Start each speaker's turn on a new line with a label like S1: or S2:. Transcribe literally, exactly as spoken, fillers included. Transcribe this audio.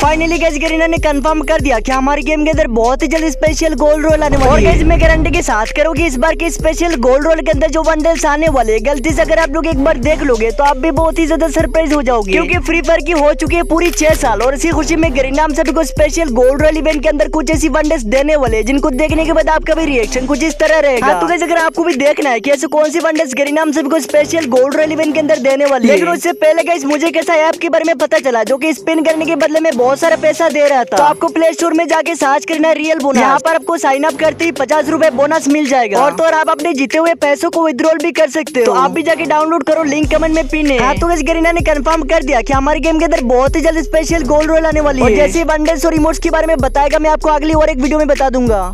S1: Finally guys Garena ने confirm कर दिया कि हमारी गेम के अंदर बहुत ही जल्द स्पेशल गोल्ड रोल आने वाली है। और गाइस मैं गारंटी के साथ करूँगी इस बार के स्पेशल गोल्ड रोल के अंदर जो बंडल्स आने वाले, गलती से अगर आप लोग एक बार देख लोगे तो आप भी बहुत ही ज्यादा सरप्राइज हो जाओगे, क्योंकि फ्री फायर की हो चुकी है पूरी छह साल और इसी खुशी में गरीना हम सभी को स्पेशल गोल्ड रोल इवेंट के अंदर कुछ ऐसी बंडल्स देने वाले जिनको देखने के बाद आपका भी रिएक्शन कुछ इस तरह रहेगा। हाँ, तो गाइस अगर आपको भी देखना है कि ऐसे कौन सी बंडल्स गरीना हम सभी को स्पेशल गोल्ड रोल इवेंट के अंदर देने वाली है, लेकिन उससे पहले गाइस मुझे कैसा ऐप के बारे में पता चला जो कि स्पिन करने के बदले में बहुत सारा पैसा दे रहा था। तो आपको प्ले स्टोर में जाके सर्च करना है रियल बोनस। यहाँ पर आपको साइन अप करते ही पचास रूपए बोनस मिल जाएगा और तो और आप अपने जीते हुए पैसों को विड्रॉल भी कर सकते हो। तो आप भी जाके डाउनलोड करो, लिंक कमेंट में पिन है। हाँ, तो गाइस गरीना ने कंफर्म कर दिया कि हमारे गेम के अंदर बहुत ही जल्द स्पेशल गोल्ड रोल आने वाली है। और जैसे बंडल्स और इमोट्स के बारे में बताएगा मैं आपको अगली और एक वीडियो में बता दूंगा।